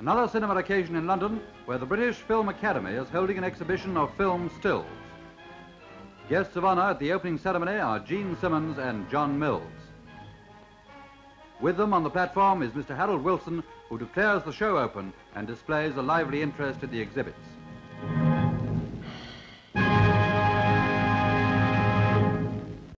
Another cinema occasion in London, where the British Film Academy is holding an exhibition of film stills. Guests of honor at the opening ceremony are Jean Simmons and John Mills. With them on the platform is Mr. Harold Wilson, who declares the show open and displays a lively interest in the exhibits.